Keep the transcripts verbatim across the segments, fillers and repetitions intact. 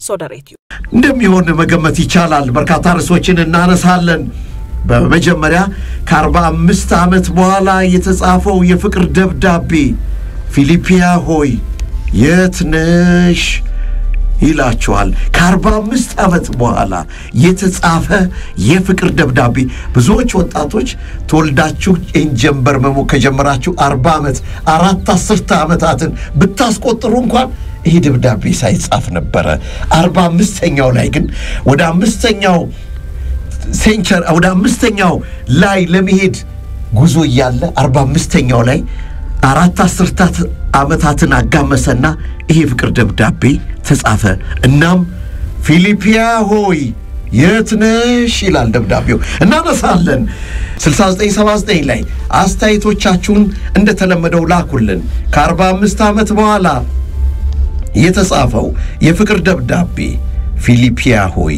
ሶደሬቲዩ እንደሚሆን መገመት ይቻላል በርካታ ርዕሶችን እናነሳለን በመጀመሪያ ከ45 ዓመት በኋላ የተጻፈው የፍቅር ደብዳቤ ፊሊፒያ ሆይ የት ነሽ ይላችኋል ከ45 ዓመት በኋላ የተጻፈ የፍቅር ደብዳቤ ብዙዎች ወጣቶች ተወልዳችሁ እንጀምበር መሞ ከጀመራችሁ አርባ ዓመት አራት አስርተ ዓመታትን ብታስቆጥሩ እንኳን ይሄ ደብዳቤ ሳይጻፍ ነበር አርባ አምስተኛው ላይ ግን ወደ አምስተኛው ሴንቸር ወደ አምስተኛው ላይ ለመሄድ ጉዞ ያለ አርባ አምስተኛው ላይ አራት አስርታት ዓመታትን አጋመሰና ይሄ ፍቅር ደብዳቤ ተጻፈ እናም ፊሊፒያ ሆይ የት ነሽ ይላል ደብዳቤው እናነሳለን ስልሳ ዘጠኝ ሰባ ዘጠኝ ላይ አስተያየቶቻችሁን እንደተለመደው ላኩልን ከአርባ አምስት ዓመት በኋላ የተጻፈው የፍቅር ደብዳቤ ፊሊፒያ ሆይ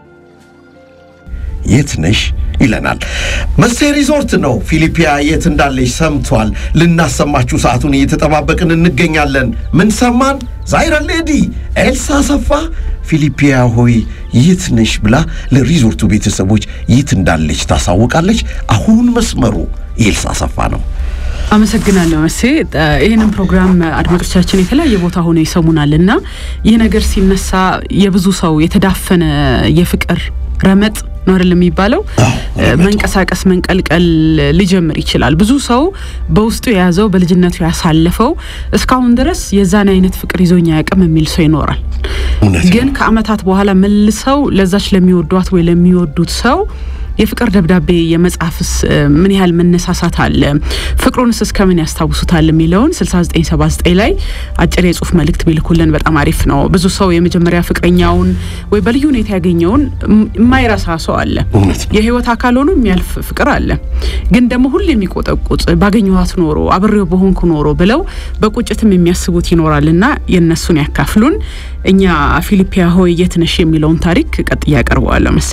የት ነሽ ይለናል መሴ ሪዞርት ነው ፊሊፒያ የት እንዳለች ሰምቷል ልናሰማችሁ ሰዓቱን እየተጠባበቅን እንገኛለን ምን ሰማን ዛይራ ሌዲ ኤልሳ ሰፋ ፊሊፒያ ሆይ የት ነሽ ብላ ለሪዞርቱ ቤተሰቦች የት እንዳለች ታሳውቃለች አሁን መስመሩ ኤልሳ ሰፋ ነው አመሰግናለሁ መሴ ይሄንን ፕሮግራም አድማጮቻችን የተለያየ ቦታ ሆነ ይሰሙናልና ይሄ ነገር ሲነሳ የብዙ ሰው የተዳፈነ የፍቅር ረመጥ ነው አይደለም የሚባለው መንቀሳቀስ መንቀልቀል ሊጀምር ይችላል ብዙ ሰው በውስጡ ያዘው በልጅነቱ ያሳለፈው እስካሁን ድረስ የዛን አይነት ፍቅር ይዞኛ ያቀም የሚል ሰው ይኖራል ግን ከአመታት በኋላ መልሰው ለዛች ለሚወዷት ወይ ለሚወዱት ሰው የፍቅር ደብዳቤ የመጻፍስ ምን ያህል መነሳሳት አለ ፍቅሩንስ እስከምን ያስታውሱታል የሚለውን ስልሳ ዘጠኝ ሰባ ዘጠኝ ላይ አጭር የጽሁፍ መልእክት ቢልኩልን በጣም አሪፍ ነው ብዙ ሰው የመጀመሪያ ፍቅረኛውን ወይ በልዩ ሁኔታ ያገኘውን የማይረሳ ሰው አለ የህይወት አካል ሆኖ የሚያልፍ ፍቅር አለ ግን ደግሞ ሁሉ የሚቆጠቁጥ ባገኘዋት ኖሮ አብሬው በሆንኩ ኖሮ ብለው በቁጭትም የሚያስቡት ይኖራልና የነሱን ያካፍሉን እኛ ፊሊፒያ ሆይ የት ነሽ የሚለውን ታሪክ ቀጥያ ያቀርበዋል መሴ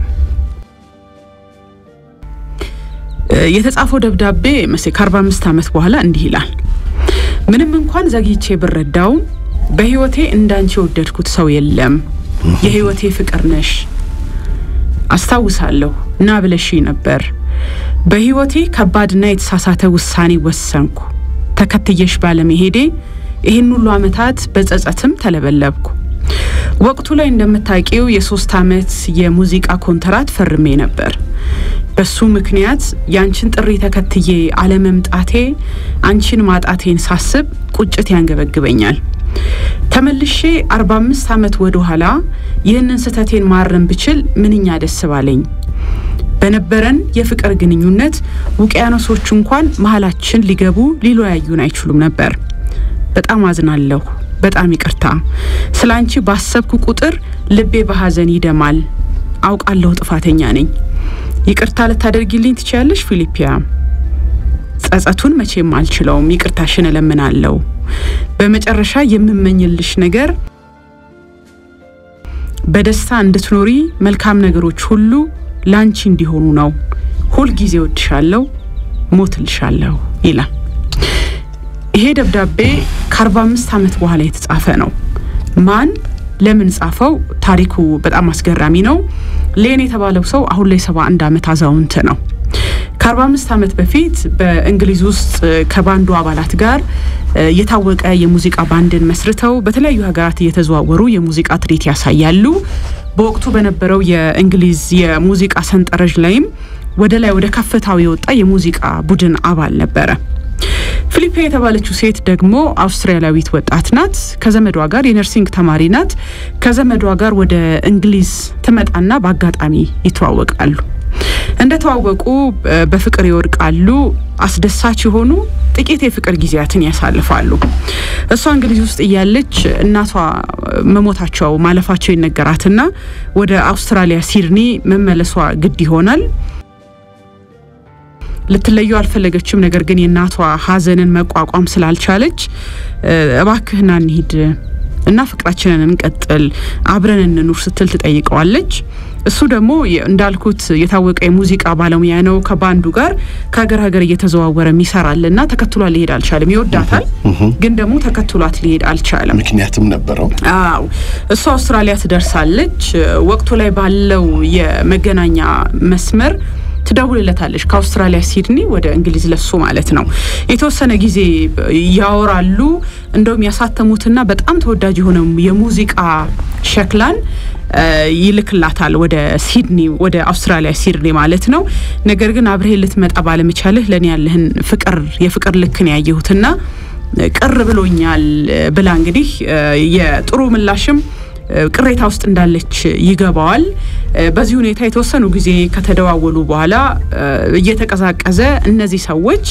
የተጻፈው ደብዳቤ መሴ ከአርባ አምስት ዓመት በኋላ እንዲህ ይላል ምንም እንኳን ዘግይቼ ብረዳው በህይወቴ እንዳንቺ ወደድኩት ሰው የለም የህይወቴ ፍቅር ነሽ አስተዋውሳለሁ ና ብለሽ ነበር በህይወቴ ከባድና የተሳሳተ ውሳኔ ወሰንኩ ተከትየሽ ባለመሄዴ ይሄን ሁሉ አመታት በጸጸትም ተለበለብኩ ወቅቱ ላይ እንደምታውቂው የሶስት አመት የሙዚቃ ኮንትራት ፈርሜ ነበር በሱ ምክንያት ያንቺን ጥሪ ተከትዬ አለመምጣቴ አንቺን ማጣቴን ሳስብ ቁጭት ያንገበግበኛል ተመልሼ አርባ አምስት ዓመት ወደ ኋላ ይህንን ስተቴን ማረም ብችል ምንኛ ደስ ባለኝ በነበረን የፍቅር ግንኙነት ውቅያኖሶች እንኳን መሐላችን ሊገቡ ሊለያዩን አይችሉም ነበር በጣም አዝናለሁ በጣም ይቅርታ ስላንቺ ባሰብኩ ቁጥር ልቤ በሐዘን ይደማል አውቃለሁ ጥፋተኛ ነኝ ይቅርታ ልታደርጊልኝ ትችያለሽ ፊሊፒያ ጸጸቱን መቼም አልችለውም ይቅርታሽን ለምናለሁ በመጨረሻ የምመኝልሽ ነገር በደስታ እንድትኖሪ መልካም ነገሮች ሁሉ ላንቺ እንዲሆኑ ነው ሁሉ ጊዜ ወድሻለሁ ሞትልሻለሁ ይላል ይሄ ደብዳቤ ከአርባ አምስት ዓመት በኋላ የተጻፈ ነው ማን ለምን ጻፈው ታሪኩ በጣም አስገራሚ ነው ሌን የተባለው ሰው አሁን ላይ ሰባ አንድ ዓመት አዛውንት ነው ከአርባ አምስት ዓመት በፊት በእንግሊዝ ውስጥ ከባንዱ አባላት ጋር የታወቀ የሙዚቃ ባንድን መስርተው በተለያዩ ሀገራት እየተዘዋወሩ የሙዚቃ ትርኢት ያሳያሉ በወቅቱ በነበረው የእንግሊዝ የሙዚቃ ሰንጠረዥ ላይም ወደ ላይ ወደ ከፍታው የወጣ የሙዚቃ ቡድን አባል ነበር ፊሊፒያ የተባለችው ሴት ደግሞ አውስትራሊያዊት ወጣት ናት ከዘመዷ ጋር የነርሲንግ ተማሪ ናት ከዘመዷ ጋር ወደ እንግሊዝ ተመጣና በአጋጣሚ ይተዋወቃሉ እንደተዋወቁ በፍቅር ይወድቃሉ አስደሳች ሆኑ ጥቂት የፍቅር ጊዜያትን ያሳልፋሉ እሷ እንግሊዝ ውስጥ ያለች እናቷ መሞታቸው ማለፋቸው ይነገራትና ወደ አውስትራሊያ ሲድኒ መመለሷ ግድ ይሆናል ለተለዩ አልፈለገችም ነገር ግን የናቷ ሐዘንን መቋቋም ስላልቻለች እባክህና እንሂድ እና ፍቅራችንን እንቀጥል አብረን እንኑር ስትል ትጠይቀዋለች እሱ ደግሞ እንዳልኩት የታወቀ የሙዚቃ ባለሙያ ነው ከባንዱ ጋር ከሀገር ሀገር እየተዘዋወረ የሚሰራልና ተከትሏል ሊሄድ አልቻለም ይወዳታል ግን ደግሞ ተከትሏት ሊሄድ አልቻለም ምክንያቱም ነበረው አው እሱ አውስትራሊያ ትደርሳለች ወቅቱ ላይ ባለው የመገናኛ መስመር ትደውልለታለች ከአውስትራሊያ ሲድኒ ወደ እንግሊዝ ለሱ ማለት ነው የተወሰነ ጊዜ ያወራሉ እንደውም ያሳተሙትና በጣም ተወዳጅ የሆነ የሙዚቃ ሸክላን ይልክላታል ወደ ሲድኒ ወደ አውስትራሊያ ሲድኒ ማለት ነው ነገር ግን አብሬ ልትመጣ ባለመቻልህ ለኔ ያለህን ፍቅር የፍቅር ልክን ያየሁትና ቅር ብሎኛል ብላ እንግዲህ የጥሩ ምላሽም ቅሬታ ውስጥ እንዳለች ይገባዋል በዚህ ሁኔታ የተወሰኑ ጊዜ ከተደዋወሉ በኋላ እየተቀዛቀዘ እነዚህ ሰዎች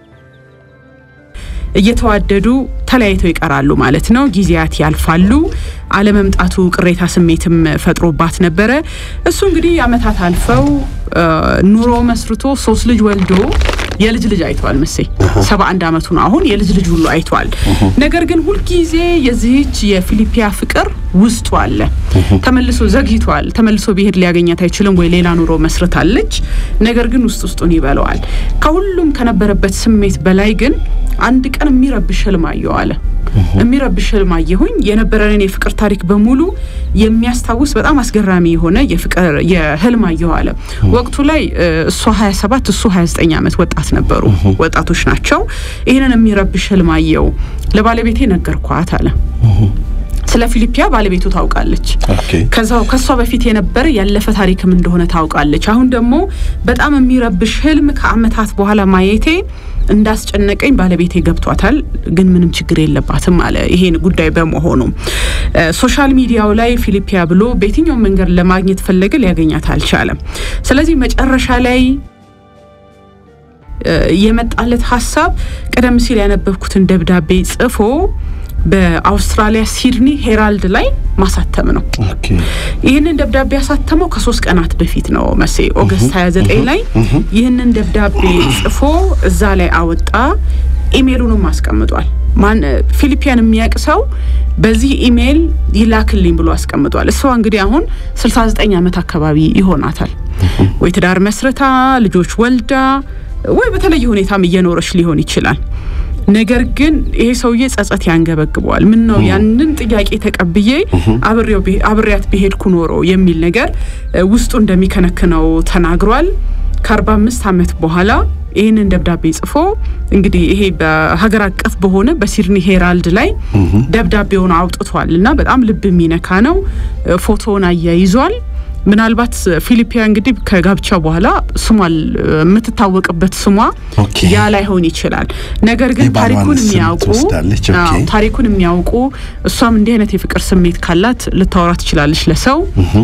እየተዋደዱ ተለያይተው ይቀራሉ ማለት ነው ጊዜያት ያልፋሉ አለመምጣቱ ቅሬታ ስሜትም ፈጥሮባት ነበር እሱ እንግዲህ አመታት አልፈው ኑሮ መስርቶ ሶስት ልጅ ወልዶ የልጅ ልጅ አይቷል መሰይ ሰባ አንድ አመቱ ነው አሁን የልጅ ልጅ ሁሉ አይቷል ነገር ግን ሁሉ ጊዜ የዚህች የፊሊፒያ ፍቅር ውስጡ አለ ተመልሶ ዘግይቷል ተመልሶ ቢሄድ ሊያገኛት አይችልም ወይ ሌላ ኑሮ መስርታለች ነገር ግን ውስጥ ውስጡን ይበለዋል ከሁሉም ከነበረበት ስሜት በላይ ግን አንድ ቀን የሚረብሽ ህልም አየዋለ የሚረብሽ ህልም አየሁኝ የነበረን የፍቅር ታሪክ በሙሉ የሚያስታውስ በጣም አስገራሚ የሆነ የፍቅር የህልም አየዋለ ወቅቱ ላይ እሱ ሃያ ሰባት እሱ ሃያ ዘጠኝ አመት ወጣት ነበሩ ወጣቶች ናቸው ይሄንን የሚረብሽ ህልም አየው ለባለቤቴ ነገርኳት አለ ስለ ፊሊፒያ ባለቤቱ ታውቃለች ከዛው ከሷ በፊት የነበረ ያለፈ ታሪክም እንደሆነ ታውቃለች አሁን ደግሞ በጣም የሚረብሽ ህልም ከአመታት በኋላ ማየቴ እንዳስጨነቀኝ ባለቤቴ ገብቷታል ግን ምንም ችግር የለባትም አለ ይሄን ጉዳይ በመሆኑ ሶሻል ሚዲያው ላይ ፊሊፒያ ብሎ በየትኛው መንገድ ለማግኘት ፈለገ ሊያገኛት አልቻለም ስለዚህ መጨረሻ ላይ የመጣለት ሐሳብ ቀደም ሲል ያነበብኩትን ደብዳቤ ጽፎ በአውስትራሊያ ሲድኒ ሄራልድ ላይ ማሳተም ነው ኦኬ ይሄንን ደብዳቤ ያሳተመው ከሶስት ቀናት በፊት ነው መሴ ኦገስት ሃያ ዘጠኝ ላይ ይሄንን ደብዳቤ ጽፎ እዛ ላይ አወጣ ኢሜሉንም አስቀምጧል ማን ፊሊፒያን የሚያቅሰው በዚህ ኢሜል ይላክልኝ ብሎ አስቀምጧል እሷ እንግዲህ አሁን ስልሳ ዘጠኝ አመት አካባቢ ይሆናታል ወይ ትዳር መስረታ ልጆች ወልዳ ወይ በተለየ ሁኔታም እየኖረች ሊሆን ይችላል ነገር ግን ይሄ ሰውዬ ጸጸት ያንገበግበዋል ምን ነው ያንን ጥያቄ ተቀብዬ አብሬው አብሬያት በሄድኩ ኖሮ የሚል ነገር ውስጡ እንደሚከነከነው ተናግሯል ከአርባ አምስት አመት በኋላ ይሄንን ደብዳቤ ጽፎ እንግዲህ ይሄ በሀገር አቀፍ በሆነ በሲድኒ ሄራልድ ላይ ደብዳቤውን አውጥቷልና በጣም ልብ የሚነካ ነው ፎቶውን አያይዟል ምናልባት ፊሊፒያ እንግዲህ ከጋብቻ በኋላ ስሟል የምትታወቅበት ስሟ ያ ላይ ሆን ይችላል ነገር ግን ታሪኩን የሚያውቁ ታሪኩን የሚያውቁ እሷም እንዲህ አይነት የፍቅር ስሜት ካላት ልታወራት ይችላልሽ ለሰው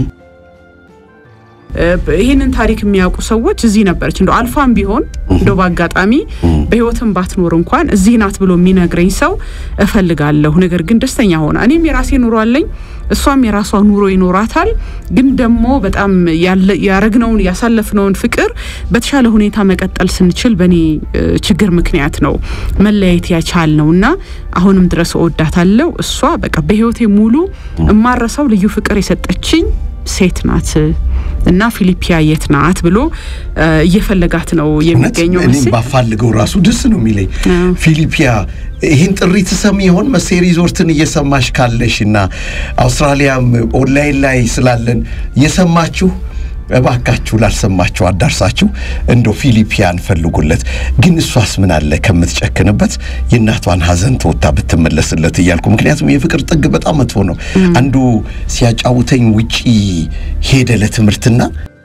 ይሄንን ታሪክ የሚያውቁ ሰዎች እዚህ ነበርች እንደው አልፋም ቢሆን እንደው ባጋጣሚ በህይወትም ባትኖር እንኳን እዚህ ናት ብሎ የሚነግረኝ ሰው እፈልጋለሁ ነገር ግን ደስተኛ ሆነ እኔም የራሴ ኑሮ አለኝ እሷም የራሷ ኑሮ ይኖራታል ግን ደግሞ በጣም ያረግነውን ያሳለፍነውን ፍቅር በተሻለ ሁኔታ መቀጠል ስንችል በኔ ችግር ምክንያት ነው መለያየት ያቻልነውና አሁንም ድረስ ወዳታለሁ እሷ በቃ በህይወቴ ሙሉ እማረሰው ልዩ ፍቅር የሰጠችኝ ሴት ናት እና ፊሊፒያ የት ናት ብሎ እየፈለጋት ነው የሚገኘው እኔ ባፋልገው ራሱ ደስ ነው የሚለኝ ፊሊፒያ ይሄን ጥሪ ተሰሚ ይሆን መሴ ሪዞርትን እየሰማሽ ካለሽና አውስትራሊያም ኦንላይን ላይ ስላለን የሰማችሁ እባካችሁ ላልሰማችሁ አዳርሳችሁ እንዶ ፊሊፒያን ፈልጉለት ግን እሷስ ምን አለ ከምትጨክንበት የናቷን ሀዘን ተወጣ ብትመለስለት ይያልኩ ምክንያቱም የፍቅር ጥግ በጣም መጥፎ ነው አንዱ ሲያጫውተኝ ውጪ ሄደ ለትምርትና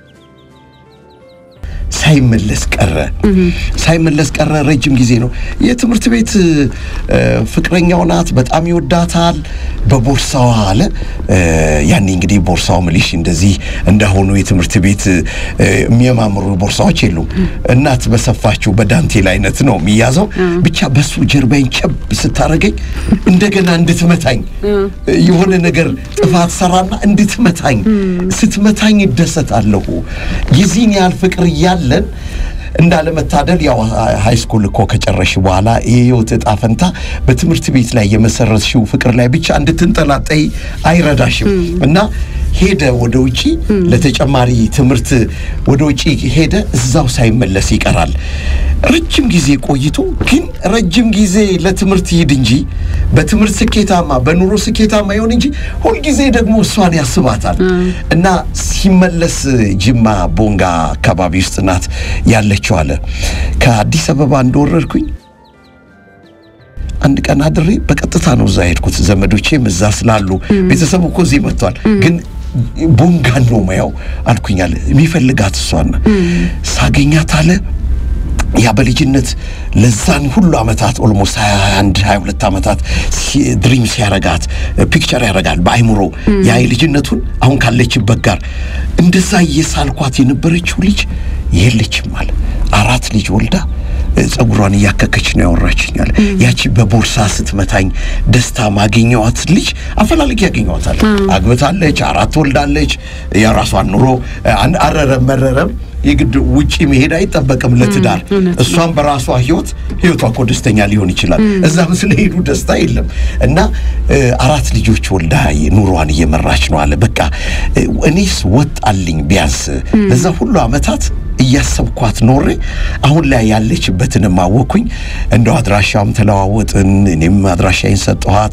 ሳይመለስ ቀረ ሳይመለስ ቀረ ረጅም ጊዜ ነው የትምርት ቤት ፍቅረኛው ናት በጣም ይወዳታል በቦርሳው አለ ያኔ እንግዲህ ቦርሳው ምልሽ እንደዚህ እንደሆኑ የትምርት ቤት የሚያማምሩ ቦርሳዎች የሉም እናት በሰፋችሁ በዳንቴል አይነት ነው የሚያዘው ብቻ በሱ ጀርባዬን ቸብ ስታረገኝ እንደገና እንድትመታኝ የሆነ ነገር ጥፋት ሰራና እንድትመታኝ ስትመታኝ ይደሰታለሁ የዚህን ያህል ፍቅር ያለን እንዳለ መታደል ያው ሃይ ስኩል እኮ ከጨረሽ በኋላ የህይወት ጣፈንታ በትምህርት ቤት ላይ የመሰረትሽው ፍቅር ላይ ብቻ እንድትንጠላጠይ አይረዳሽም እና ሄደ ወደ ውጪ ለተጨማሪ ትምህርት ወደ ውጪ ሄደ እዛው ሳይመለስ ይቀራል ረጅም ጊዜ ቆይቶ ግን ረጅም ጊዜ ለትምህርት ይሄድ እንጂ በትምህርት ስኬታማ በኑሮ ስኬታማ ይሆን እንጂ ሁሉ ጊዜ ደግሞ እሷን ያስባታል እና ሲመለስ ጅማ ቦንጋ አካባቢ ውስጥ ናት ያለችው አለ ከአዲስ አበባ እንደወረድኩኝ አንድ ቀን አድሬ በቀጥታ ነው እዛ ሄድኩት ዘመዶቼም እዛ ስላሉ ቤተሰብ እኮ እዚህ መጥቷል ግን ቦንጋ ነው ማያው አልኩኛል የሚፈልጋት እሷን ሳገኛት አለ ያ በልጅነት ለዛን ሁሉ አመታት ኦልሞስት ሃያ አንድ ሃያ ሁለት አመታት ድሪምስ ያረጋት ፒክቸር ያረጋል በአይምሮ ያ ልጅነቱን አሁን ካለችበት ጋር እንደዛ እየሳልኳት የነበረችው ልጅ የለችም አለ አራት ልጅ ወልዳ ጸጉሯን ያከከች ነው ያወራችኛል ያቺ በቦርሳ ስትመታኝ ደስታ ማገኘዋት ልጅ አፈላልግ ያገኘዋታል አግብታለች አራት ወልዳለች የራሷን ኑሮ አረረ መረረም ይግድ ውጪ መሄድ አይተበቀም ለትዳር እሷን በራሷ ህይወት ህይወቷ እኮ ደስተኛ ሊሆን ይችላል እዛም ስለሄዱ ደስታ የለም እና አራት ልጆች ወልዳ ኑሮዋን እየመራች ነው አለ በቃ እኔስ ወጣልኝ ቢያንስ ለዛ ሁሉ አመታት እያሰብኳት ኖሬ አሁን ላይ ያለችበትን ማወኩኝ እንደው አድራሻም ተለዋወጥን እኔም አድራሻዬን ሰጠኋት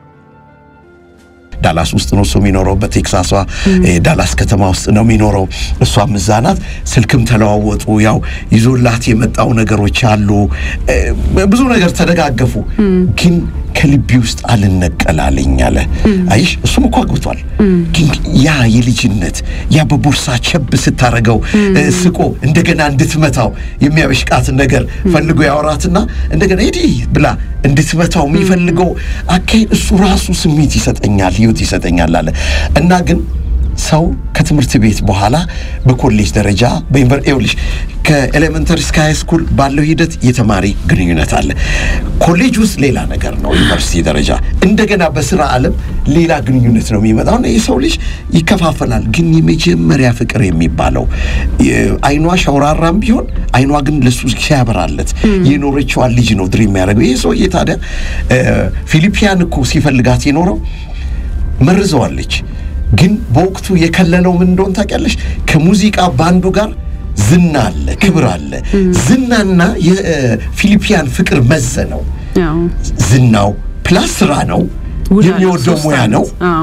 ዳላስ ውስጥ ነው ሰው የሚኖረው በቴክሳስ ዳላስ ከተማ ውስጥ ነው የሚኖረው እሷም እዛናት ስልክም ተለዋወጡ ያው ይዞላት የመጣው ነገሮች አሉ ብዙ ነገር ተደጋገፉ ግን ከልቢ ውስጥ አልነቀላለኝ አለ አይሽ እሱም እኮ አግብቷል ግን ያ የልጅነት ያ በቦርሳ ቸብ ስታረገው ስቆ እንደገና እንድትመታው የሚያበሽቃት ነገር ፈልጎ ያወራትና እንደገና ሄዲ ብላ እንድትመታው የሚፈልገው አከይ እሱ ራሱ ስሜት ይሰጠኛል ህይወት ይሰጠኛል አለ እና ግን ሰው ከትምህርት ቤት በኋላ በኮሌጅ ደረጃ በዩኒቨርሲቲ ከኤሌመንተሪ እስከ ሃይ ስኩል ባለው ሂደት የተማሪ ግንኙነት አለ ኮሌጅ ውስጥ ሌላ ነገር ነው ዩኒቨርሲቲ ደረጃ እንደገና በስራ ዓለም ሌላ ግንኙነት ነው የሚመጣው እና የሰው ልጅ ይከፋፈላል ግን የመጀመሪያ ፍቅር የሚባለው አይኗ ሻውራራም ቢሆን አይኗ ግን ለሱ ሲያበራለት የኖረችው ልጅ ነው ድሪም ያደርገው ይሄ ሰው የታዲያ ፊሊፒያን እኮ ሲፈልጋት የኖረው መርዘዋለች ግን በወቅቱ የከለለው ምን እንደሆነ ታውቂያለሽ ከሙዚቃ ባንዱ ጋር ዝና አለ ክብር አለ ዝናና የፊሊፒያን ፍቅር መዘነው ዝናው ፕላስ ስራ ነው የሚወደው ሙያ ነው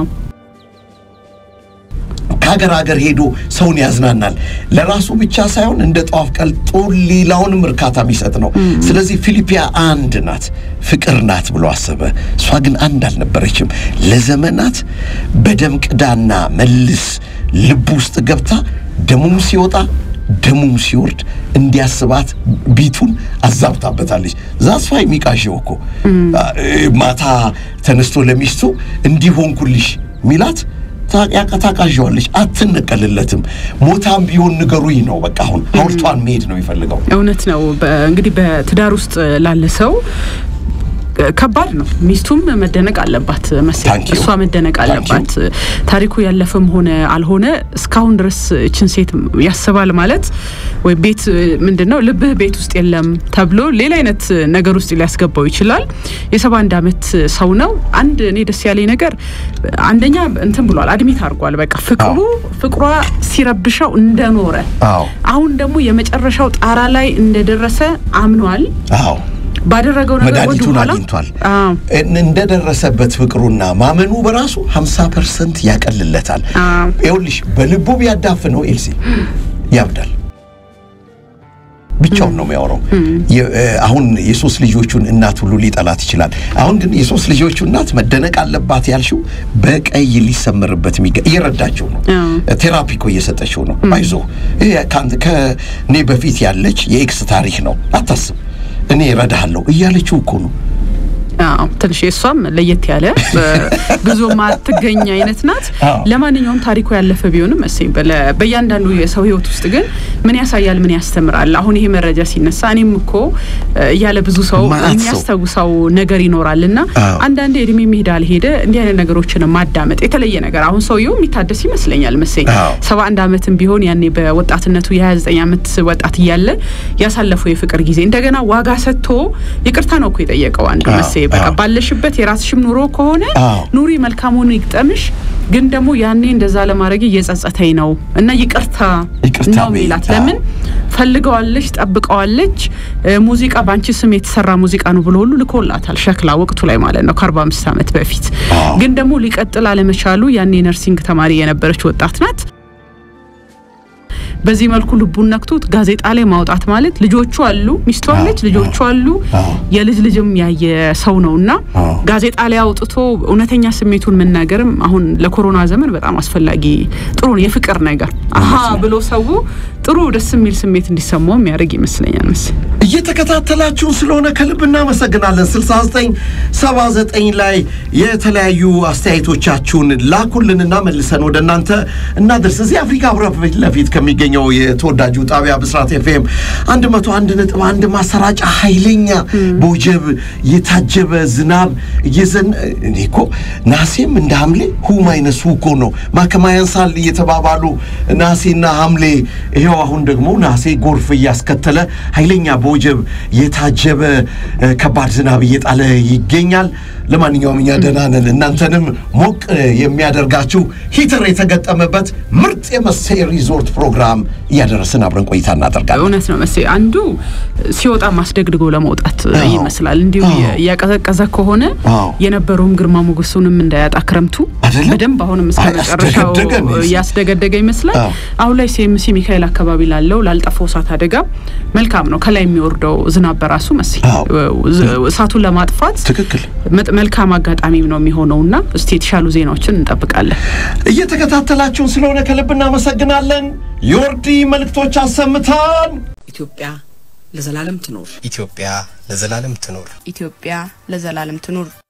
ከሀገር ሀገር ሄዶ ሰውን ያዝናናል ለራሱ ብቻ ሳይሆን እንደ ጧፍ ቀልጦ ሌላውንም እርካታ የሚሰጥ ነው ስለዚህ ፊሊፒያ አንድ ናት ፍቅር ናት ብሎ አሰበ እሷ ግን አንድ አልነበረችም ለዘመናት በደም ቅዳና መልስ ልብ ውስጥ ገብታ ደሙም ሲወጣ ደሙም ሲወርድ እንዲያስባት ቢቱን አዛብታበታለች ዛስ ፋይ ሚቃሽው እኮ ማታ ተነስቶ ለሚስቱ እንዲሆንኩልሽ ሚላት ታቃታቃሽዋለች አትነቀልለትም ሞታም ቢሆን ንገሩኝ ነው በቃ አሁን ሀውልቷን መሄድ ነው ይፈልጋው እውነት ነው እንግዲህ በትዳር ውስጥ ላለ ሰው ከባድ ነው ሚስቱም መደነቅ አለባት መሰለኝ እሷ መደነቅ አለባት ታሪኩ ያለፈም ሆነ አልሆነ እስካሁን ድረስ እቺን ሴት ያስባል ማለት ወይ ቤት ምንድነው ልብህ ቤት ውስጥ የለም ተብሎ ሌላ አይነት ነገር ውስጥ ሊያስገባው ይችላል የሰባ አንድ አመት ሰው ነው አንድ እኔ ደስ ያለኝ ነገር አንደኛ እንትን ብሏል አድሚት አርጓል በቃ ፍቅሩ ፍቅሯ ሲረብሻው እንደኖረ አሁን ደግሞ የመጨረሻው ጣራ ላይ እንደደረሰ አምኗል አዎ ባደረገው ነገር ወደ ኋላ አዎ እንደደረሰበት ፍቅሩና ማመኑ በራሱ ሃምሳ ፐርሰንት ያቀልለታል ይኸውልሽ በልቡ ቢያዳፍነው ኤልሲ ያብዳል ብቻው ነው የሚያወራው አሁን የሶስት ልጆቹን እናት ሁሉ ሊጠላት ይችላል አሁን ግን የሶስት ልጆቹ እናት መደነቅ አለባት ያልሽው በቀይ ሊሰመርበት የሚገ ይረዳቸው ነው ቴራፒ ኮ እየሰጠችው ነው አይዞ ይሄ ካንተ ከኔ በፊት ያለች የኤክስ ታሪክ ነው አታስብ እኔ ረዳሃለሁ እያለችው እኮ ነው አዎ ትንሽ እሷም ለየት ያለ ብዙ ማትገኝ አይነት ናት ለማንኛውም ታሪኩ ያለፈ ቢሆንም እሰይ በእያንዳንዱ የሰው ህይወት ውስጥ ግን ምን ያሳያል ምን ያስተምራል አሁን ይሄ መረጃ ሲነሳ እኔም እኮ ያለ ብዙ ሰው የሚያስተውሰው ነገር ይኖራልና አንድ አንድ እድሜ መሄዳል ሄደ እንዲህ አይነት ነገሮችን ማዳመጥ የተለየ ነገር አሁን ሰውየው የሚታደስ ይመስለኛል መሰለኝ ሰባ አንድ አመትም ቢሆን ያኔ በወጣትነቱ የ29 አመት ወጣት ይያለ ያሳለፈው የፍቅር ጊዜ እንደገና ዋጋ ሰጥቶ ይቅርታ ነው እኮ የጠየቀው አንዱ መሰለኝ በቃ ባለሽበት የራስሽም ኑሮ ከሆነ ኑሪ መልካሙን ይቅጠምሽ ግን ደግሞ ያኔ እንደዛ ለማድረግ እየጸጸተኝ ነው እና ይቅርታ ነው ሚላት ለምን ፈልገዋለች ጠብቀዋለች ሙዚቃ ባንቺ ስም የተሰራ ሙዚቃ ነው ብሎ ሁሉ ልኮላታል ሸክላ ወቅቱ ላይ ማለት ነው ከ45 አመት በፊት ግን ደግሞ ሊቀጥል አለመቻሉ ያኔ ነርሲንግ ተማሪ የነበረች ወጣት ናት በዚህ መልኩ ልቡን ነክቶት ጋዜጣ ላይ ማውጣት ማለት ልጆቹ አሉ ሚስቱ አለች ልጆቹ አሉ የልጅ ልጅም ያየ ሰው ነውና ጋዜጣ ላይ አውጥቶ እውነተኛ ስሜቱን መናገርም አሁን ለኮሮና ዘመን በጣም አስፈላጊ ጥሩ የፍቅር ነገር አሃ ብሎ ሰው ጥሩ ደስ የሚል ስሜት እንዲሰማው የሚያደርግ ይመስለኛል መስ እየተከታተላችሁ ስለሆነ ከልብና መሰግናለን ስልሳ ዘጠኝ ሰባ ዘጠኝ ላይ የተለያዩ አስተያየቶቻችሁን ላኩልንና መልሰን ወደናንተ እናድርስ እዚህ አፍሪካ አብራፍ ለፊት ከሚገኘው የተወዳጁ ጣቢያ ብስራት ኤፍኤም መቶ አንድ ነጥብ አንድ ማሰራጫ ኃይለኛ ቦጀብ የታጀበ ዝናብ ይዘን እኮ ናሴም እንደ ሐምሌ ሁ ማይነስ ሁኮ ነው ማከማያንሳል የተባባሉ ናሴና ሐምሌ ይሄው አሁን ደግሞ ናሴ ጎርፍ ያስከተለ ኃይለኛ ቦጀብ የታጀበ ከባድ ዝናብ እየጣለ ይገኛል ለማንኛውም እኛ ደህና ነን እናንተንም ሞቅ የሚያደርጋችሁ ሂተር የተገጠመበት ምርጥ የመሴ ሪዞርት ፕሮግራም ያደረሰን አብረን ቆይታ እናደርጋለን እውነት ነው መሴ አንዱ ሲወጣ ማስደግድጎ ለመውጣት ይመስላል እንዲሁ ያቀዘቀዘ ከሆነ የነበረውም ግርማ ሞገሱንም እንዳያጣ ክረምቱ በደንብ አሁንም እስከመጨረሻው ያስደገደገ ይመስላል አሁን ላይ ሲኤምሲ ሚካኤል አካባቢ ላለው ላልጠፋው ሳት አደጋ መልካም ነው ከላይ የሚወርደው ዝናብ በራሱ መሴ እሳቱን ለማጥፋት ትክክል መልካም አጋጣሚ ነው የሚሆነውና እስቲ የተሻሉ ዜናዎችን እንጠብቃለን እየተከታተላችሁን ስለሆነ ከልብና መሰግናለን ዮርዲ መልክቶች አሰምታን ኢትዮጵያ ለዘላለም ትኖር ኢትዮጵያ ለዘላለም ትኖር ኢትዮጵያ ለዘላለም ትኖር